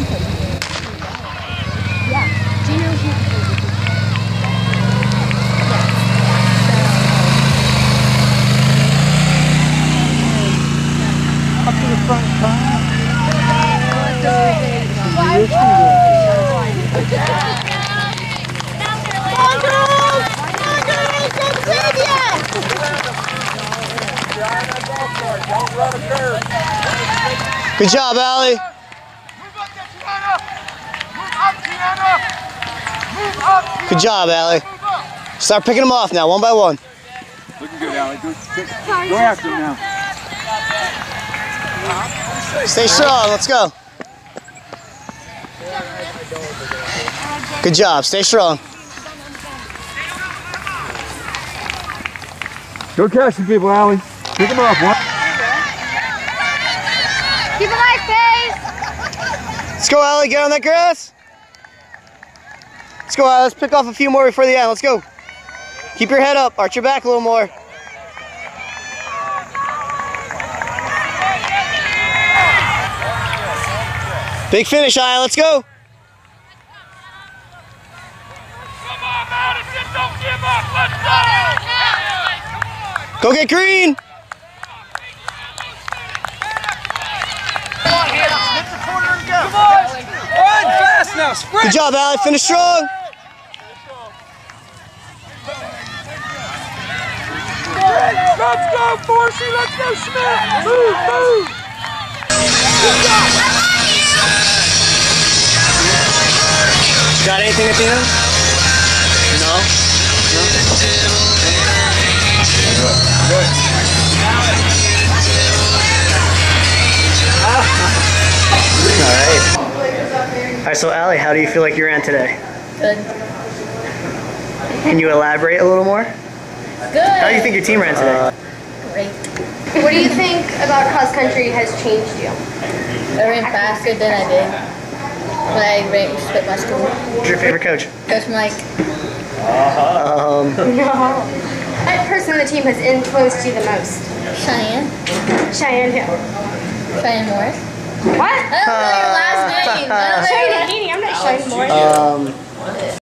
Yeah. Do you know who? Up to the front car. Good job, Allie. Good job, Allie. Start picking them off now, one by one. Looking good, Allie. Go after him now. Stay strong, let's go. Good job, stay strong. Go catch some people, Allie. Pick them off. One. Keep a nice pace. Let's go, Allie, get on that grass. Let's go, Allie, let's pick off a few more before the end, let's go. Keep your head up, arch your back a little more. Big finish, Allie, let's go. Come on, Madison, don't give up, let's go! Go get green. Come on, Hannah, hit the corner and go. Come on, run fast now, sprint. Good job, Allie, finish strong. Let's go, Forsey, let's go, Schmidt. Move, move. Good job. Got anything at the end? No? No? Good. Alright, so Allie, how do you feel like you ran today? Good. Can you elaborate a little more? Good. How do you think your team ran today? Great. What do you think about cross country has changed you? I ran faster than I did. But I split my school. Who's your favorite coach? Coach Mike. No. What person on the team has influenced you the most? Cheyenne. Cheyenne who? Cheyenne Morris. What? I don't know your last name. I don't know your Cheyenne Haney. I'm not Cheyenne Morris.